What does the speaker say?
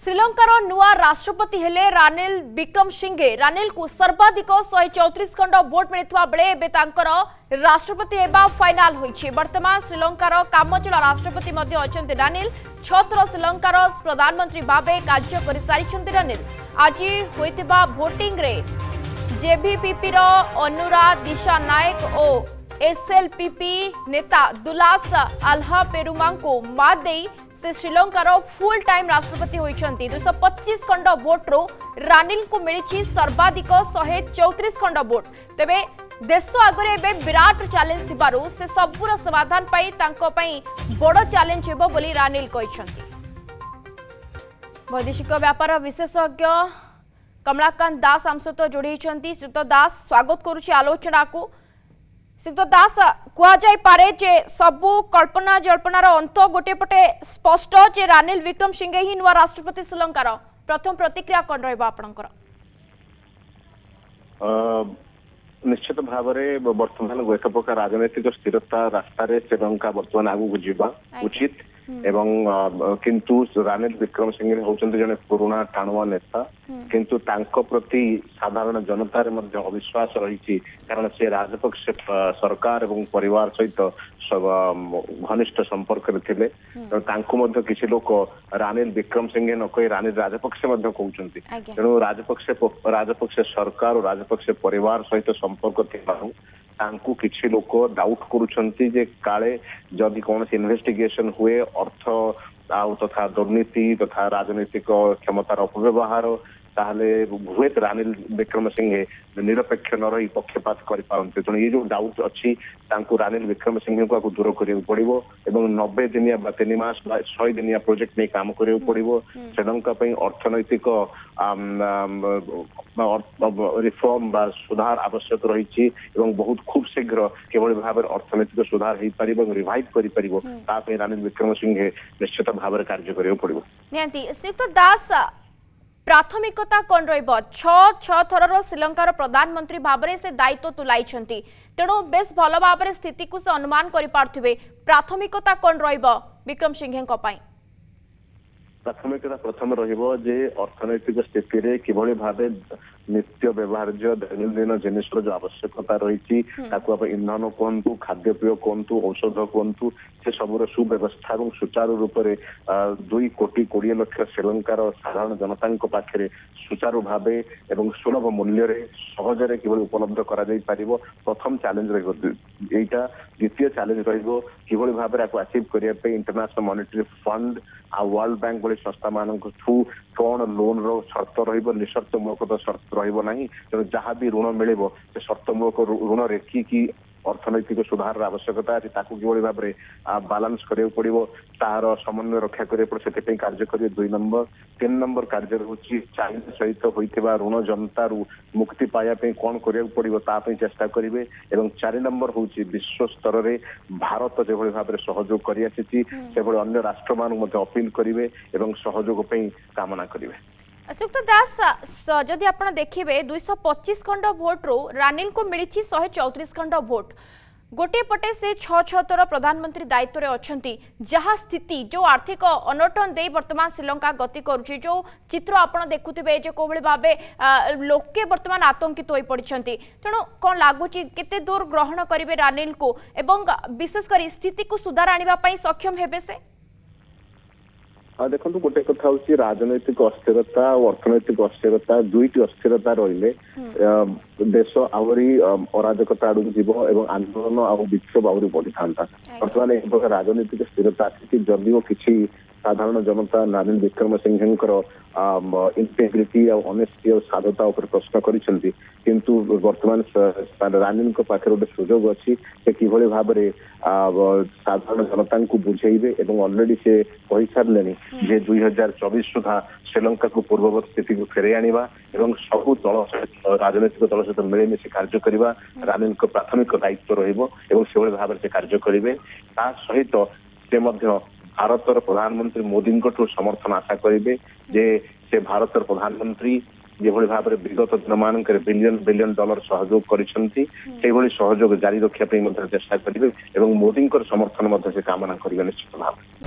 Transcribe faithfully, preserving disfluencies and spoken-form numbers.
श्रीलंकार नुआ राष्ट्रपति हेले रानिल विक्रमसिंघे। रानिल को सर्वाधिक शहे चौतीस खंड भोट मिलता बेले राष्ट्रपति हेबा फाइनाल होइछि। वर्तमान श्रीलंकार कामचला राष्ट्रपति मध्य अछंती रानिल। छथर श्रीलंकार प्रधानमंत्री भावे कार्य कर सारिछंती रानिल। आज होइतिबा भोटिंग रे जेवीपीपी रो अनुरा दिशा नायक और एसएलपीपी नेता दुलास आल्हा पेरुमा को मात देई से श्रीलंकार फुल टाइम राष्ट्रपति होइछंती। दो सौ पच्चीस खंड भोट रो रानिल को मिली सर्वाधिक शहे चौतीस खंड भोट। तेबे देश आगरे एबे विराट चैलेंज थिबारु से सबुर समाधान पाई तांको पई बड़ चैलेंज हेबो बोली रानिल कहिछंती। वैदेशिक व्यापार विशेषज्ञ कमलाकांत दास आम सहित जोड़ी श्रीयुत दास स्वागत करुछि आलोचना को। श्रीयुत दास कहुई पारे जे सबु कल्पना जल्पनार अंत गोटे पटे स्पष्ट जे रानिल विक्रमसिंघे ही नुआ राष्ट्रपति श्रीलंकार। प्रथम प्रतिक्रिया कौन रहिबा आपनकर? निश्चित भाव में वर्तमान एक प्रकार राजनैतिक स्थिरता रास्ता श्रीलंका वर्तमान आगू जीवा उचित एवं किंतु रानिल विक्रमसिंघे होचंती जने पुराना टाणुआ नेता किंतु तांको प्रति साधारण जनतार मध्य अविश्वास रही कारण से राजपक्ष सरकार एवं परिवार सहित घनिष्ठ संपर्क थे। किसी लोक रानिल विक्रमसिंघे न कही रानिल राजपक्ष कहते तेणु राजपक्ष राजपक्ष सरकार और राजपक्ष परिवार सहित संपर्क थी तांकु किछि लोक डाउट करुछंती जे काले जदि कौन इन्वेस्टिगेशन हुए अर्थ आउ तथा दुर्नीति तथा राजनीतिक क्षमतार अपव्यवहार ताहले हुए रानिल विक्रमसिंघे निरपेक्ष न रही पक्षपात कर पारंते। तेणु ये जो डाउट अच्छी तांकु रानिल विक्रमसिंघे को दूर करिया पड़िबो एवं नब्बे दिनिया बा तीन मास बा सौ दिनिया प्रोजेक्ट नहीं काम करिया पड़िबो। श्रीलंका पई अर्थनैतिक रिफॉर्म बा सुधार आवश्यक रही एवं बहुत खूब शीघ्र केवल भाव अर्थनैतिक सुधार हो पार रिवाइव कर रानिल विक्रमसिंघे निश्चित भाव में कार्य करिया पड़िबो। नियंती श्रीयुत दास प्राथमिकता कौन रहिबो? छह थरर श्रीलंकार प्रधानमंत्री भाव में से दायित्व तुलाई तेणु बेस भल भाव में स्थिति को से अनुमान कर पार्थिबे। प्राथमिकता कौन रहिबो विक्रमसिंघे पई? प्राथमिकता प्रथम रहिबो जे अर्थनैतिक स्थिति रे किभଳି भाबे नित्य व्यवहार्य दैनंदिन जिनिस जो आवश्यकता रही इंधन कहतु खाद्यपेय कहतु औषध कहतु से सबूर सुव्यवस्था और सुचारू रूप से दुई कोटी कोड़े लक्ष श्रीलंकार साधारण जनता पाखे सुचारू भाव एवं सुलभ मूल्य सहजरे किभଳି उपलब्ध करा जाई पारिबो प्रथम चैलेंज रहिबो। एटा द्वितीय चैलेंज रहिबो किभଳି भाव में अचीव करिया पे इंटरनेशनल मॉनेटरी फंड आ वर्ल्ड बैंक भली संस्था मान थ्रू कौन लोन रो शर्त रहिबो निशर्त मूलक शर्त रहिबो नहीं। तेणु जहाँ भी ऋण मिलिबो से शर्तमूलक ऋण रे की की अर्थनैतिक सुधार आवश्यकता अच्छी ताकू किभଳି भाव में बालांस करिया पड़िबो तार समन्वय रक्षा करिया पड़े से कार्य करिए। दुई नंबर तीन नंबर कार्य होची चाइना सहित होइथिबा ऋण जनतारू मुक्ति पाया पे कौन करिया पड़िबो ता पे चेष्टा करिवे एवं चार नंबर होची विश्व स्तर रे भारत जेभଳି भाव में सहयोग करि आछिछि सेभଳି अन्य राष्ट्र मान मध्ये अपील करिवे एवं सहयोग पे कामना करिवे। श्रीयुक्त दास जदि आप देखिए दुई सौ पच्चीस खंड भोट रो रानिल को मिली शहे चौतीस खंड भोट गोटे पटे से छह छह थर प्रधानमंत्री दायित्व रे अछंती जहाँ स्थिति जो आर्थिक अनटन दे वर्तमान श्रीलंका गति करुछि जो चित्र आपण देखुथिबे जे कोबळे भाबे लोके वर्तमान आतंकित होई पड़िछंती तेणु कोन लागुछि केते दूर ग्रहण करिवे रानिल को एवं विशेष कर स्थिति को सुधार आनिबा पई सक्षम हेबे से? हाँ देखो गोटे कथा हूँ राजनैतिक अस्थिरता और अर्थनैतिक अस्थिरता दुईट अस्थिरता रही देश आहरी अराजकता आड़ जीव एवं आंदोलन आ विक्षोभ आहरी बढ़ी था। बर्तमान एक प्रकार राजनैतिक स्थिरता आसी जदिव किसी साधारण जनता रानिल विक्रमसिंघे इंटेग्रिटी और ऑनेस्टी और साधुता उपर प्रश्न करिसेंती किंतु वर्तमान रानिल पाखे गोटे सुजोग अच्छी से किभଳି भाव में साधारण जनता को बुझेबे एवं ऑलरेडी से कही सारे जे दुई हजार चौबीस सुधा श्रीलंका को पूर्ववत स्थिति को फेरे आनिबा एवं सबु दल राजनैतिक दल सहित मिलेमिशि कार्य करबा रानिल को प्राथमिक दायित्व रहिबो एवं सेभଳି भाव से कार्य करिवे। ता सहित से मध्य भारतर प्रधानमंत्री मोदी समर्थन आशा करेंगे जे से भारतर प्रधानमंत्री যেভাবে ভাবে বিগত দিনমানঙ্করে বিলিয়ন বিলিয়ন ডলার সহযোগ করেছেন সেইভাবে সহযোগ জারি রক্ষা চেষ্টা করবে এবং মোদীঙ্কর সমর্থন মধ্যে সে কামনা করবে নিশ্চিত ভাবে।